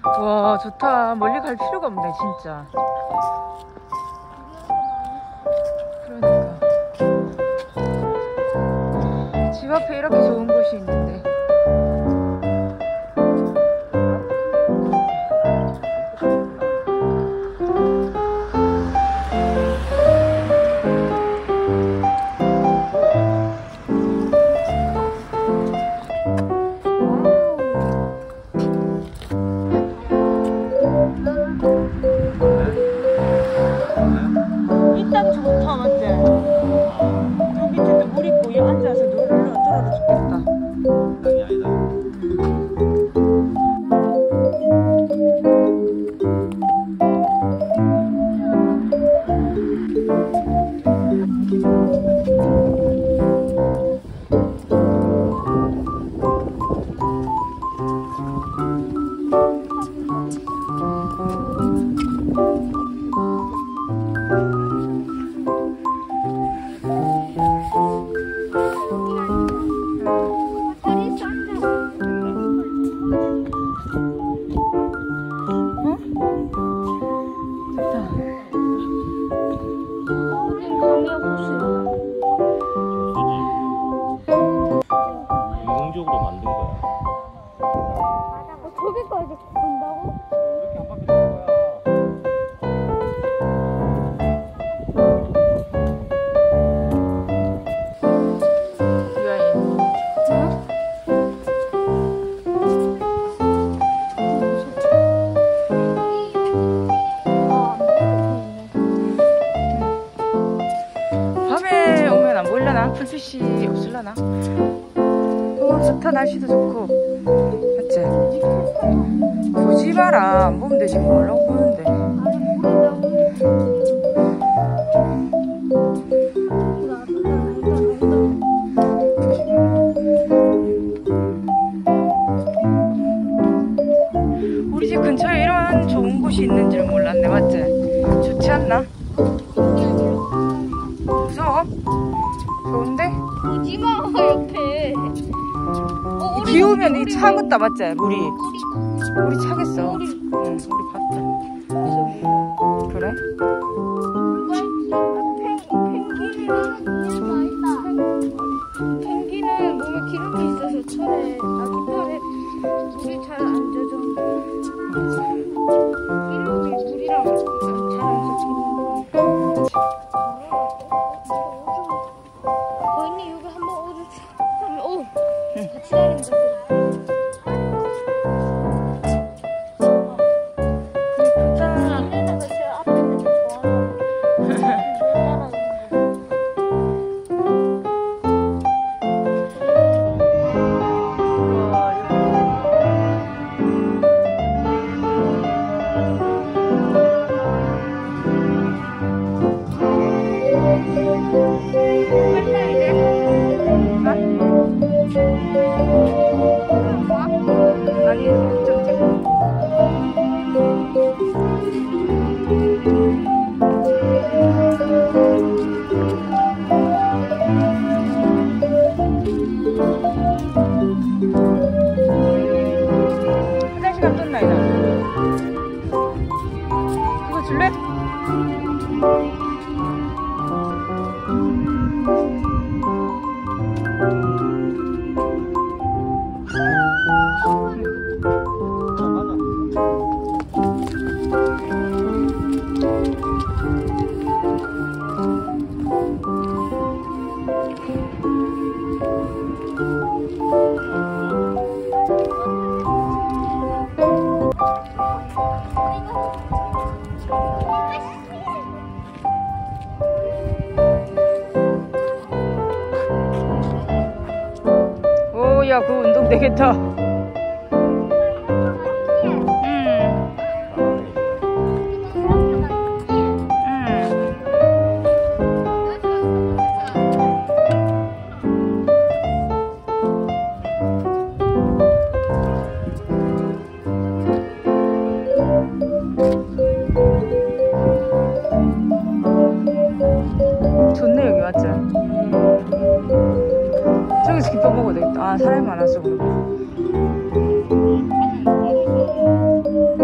와, 좋다. 멀리 갈 필요가 없네, 진짜. 그러니까. 집 앞에 이렇게 좋은 곳이 있는데. 이 땅 좋다, 맞지? 요 밑에도 물 있고, 여기 앉아서 놀러 떨어도 좋겠다. 땅이 아니다. 인공적으로 만든 거야. 저기까지 간다고? 이렇게 한 바퀴 돌 거야. 밤에 오면 안 보이려나? 불빛이 없을라나? 좋다. 날씨도 좋고. 맞지? 보지 마라. 안 보면 되지. 뭐라고 보는데. 우리 집 근처에 이런 좋은 곳이 있는 줄 몰랐네. 맞지? 좋지 않나? 무서워? 좋은데? 오지마 옆에. 비 오면 이 차겠다, 맞지? 물이 차겠어. 응, 우리 봤다. 그래? 펭귄은 몸에 기름이 있어서 철에 아기털에 물이 잘 안 젖어. 기름이 물이랑 잘 안 섞이는 거. 언니 여기 한번 오줌. 오, 같이 다닌다. 아니, 좀 찍고. 화장실 갔던 나이다. 그거 줄래? 야, 그 운동 되겠다. 좋네, 여기 맞지? 저기서 김밥 먹어도 되겠다. 아, 사람이 많아서 그러고.